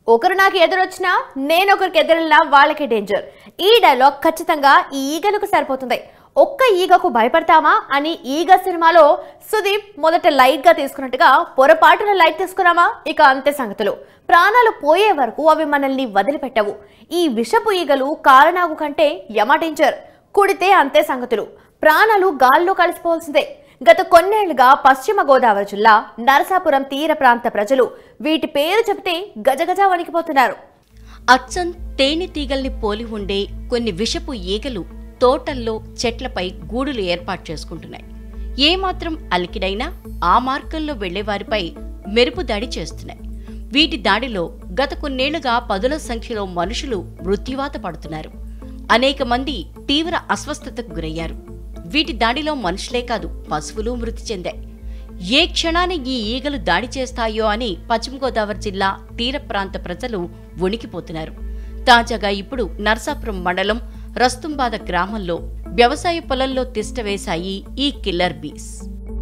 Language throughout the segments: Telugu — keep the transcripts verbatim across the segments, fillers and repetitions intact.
ఒకరు నాకు ఎదురొచ్చినా నేను ఒకరికి ఎదురెళ్ళినా వాళ్ళకే డేంజర్. ఈ డైలాగ్ ఖచ్చితంగా ఈ ఈగలకు సరిపోతుంది. ఒక్క ఈగకు భయపడతామా అని ఈగ సినిమాలో సుదీప్ మొదట లైట్ గా తీసుకున్నట్టుగా పొరపాటున లైట్ తీసుకున్నామా ఇక అంతే సంగతులు. ప్రాణాలు పోయే వరకు అవి మనల్ని వదిలిపెట్టవు. ఈ విషపు ఈగలు కారణాగు కంటే యమ డేంజర్. కుడితే అంతే సంగతులు, ప్రాణాలు గాల్లో కలిసిపోవాల్సిందే. గత కొన్నేళ్లుగా పశ్చిమ గోదావరి జిల్లా నరసాపురం తీర ప్రాంత ప్రజలు వీటి పేరు చెబితే గజగజ వణికిపోతున్నారు. అచ్చం తేనె తీగల్ని పోలి ఉండే కొన్ని విషపు ఈగలు తోటల్లో చెట్లపై గూడులు ఏర్పాటు చేసుకుంటున్నాయి. ఏమాత్రం అలికిడైనా ఆ మార్గంలో వెళ్లేవారిపై మెరుపు దాడి చేస్తున్నాయి. వీటి దాడిలో గత కొన్నేళ్లుగా పదుల సంఖ్యలో మనుషులు మృత్యువాత పడుతున్నారు. అనేక మంది తీవ్ర అస్వస్థతకు గురయ్యారు. వీటి దాడిలో మనుషులే కాదు పశువులు మృతి చెందాయి. ఏ క్షణాన్ని ఈ ఈగలు దాడి చేస్తాయో అని పశ్చిమ గోదావరి జిల్లా తీర ప్రాంత ప్రజలు వణికిపోతున్నారు. తాజాగా ఇప్పుడు నరసాపురం మండలం రస్తుంబాద గ్రామంలో వ్యవసాయ పొలంలో తిష్టవేశాయి ఈ కిల్లర్ బీస్.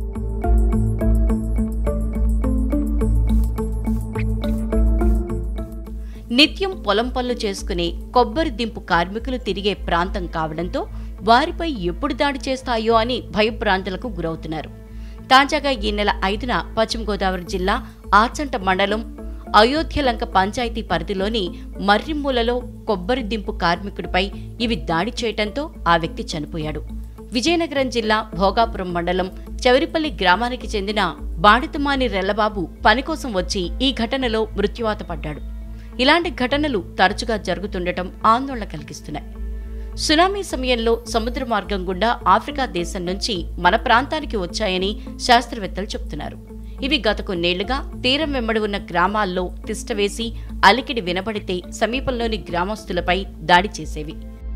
నిత్యం పొలం పనులు చేసుకునే కొబ్బరి దింపు కార్మికులు తిరిగే ప్రాంతం కావడంతో వారిపై ఎప్పుడు దాడి చేస్తాయో అని భయభ్రాంతులకు గురవుతున్నారు. తాజాగా ఈ నెల ఐదున పశ్చిమ గోదావరి జిల్లా ఆచంట మండలం అయోధ్యలంక పంచాయతీ పరిధిలోని మర్రిమూలలో కొబ్బరి దింపు కార్మికుడిపై ఇవి దాడి చేయడంతో ఆ వ్యక్తి చనిపోయాడు. విజయనగరం జిల్లా భోగాపురం మండలం చవరిపల్లి గ్రామానికి చెందిన బాడితమాని రెల్లబాబు పనికోసం వచ్చి ఈ ఘటనలో మృత్యువాత పడ్డాడు. ఇలాంటి ఘటనలు తరచుగా జరుగుతుండటం ఆందోళన కలిగిస్తున్నాయి. సునామీ సమయంలో సముద్ర మార్గం గుండా ఆఫ్రికా దేశం నుంచి మన ప్రాంతానికి వచ్చాయని శాస్త్రవేత్తలు చెబుతున్నారు. ఇవి గత కొన్నేళ్లుగా తీరం వెంబడి ఉన్న గ్రామాల్లో తిష్టవేసి అలికిడి వినబడితే సమీపంలోని గ్రామస్తులపై దాడి చేసేవి.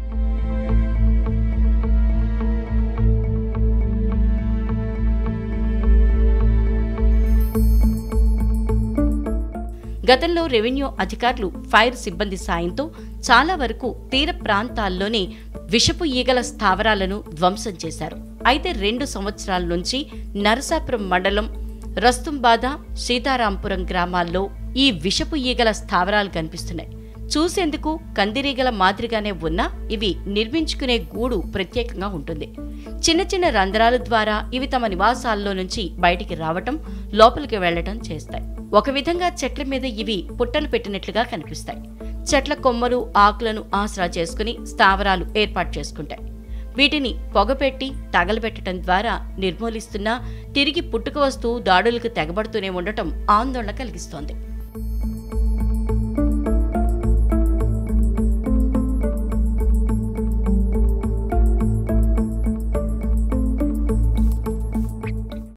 గతంలో రెవెన్యూ అధికారులు ఫైర్ సిబ్బంది సాయంతో చాలా వరకు తీర ప్రాంతాల్లోనే విషపు ఈగల స్థావరాలను ధ్వంసం చేశారు. అయితే రెండు సంవత్సరాల నుంచి నరసాపురం మండలం రస్తుంబాద సీతారాంపురం గ్రామాల్లో ఈ విషపు ఈగల స్థావరాలు కనిపిస్తున్నాయి. చూసేందుకు కందిరీగల మాదిరిగానే ఉన్నా ఇవి నిర్మించుకునే గూడు ప్రత్యేకంగా ఉంటుంది. చిన్న చిన్న రంధ్రాల ద్వారా ఇవి తమ నివాసాల్లో నుంచి బయటికి రావటం, లోపలికి వెళ్లటం చేస్తాయి. ఒక విధంగా చెట్ల మీద ఇవి పుట్టలు పెట్టినట్లుగా కనిపిస్తాయి. చెట్ల కొమ్మలు, ఆకులను ఆసరా చేసుకుని స్థావరాలు ఏర్పాటు చేసుకుంటాయి. వీటిని పొగపెట్టి తగలబెట్టడం ద్వారా నిర్మూలిస్తున్నా తిరిగి పుట్టుక వస్తూ దాడులకు తెగబడుతూనే ఉండటం ఆందోళన కలిగిస్తోంది.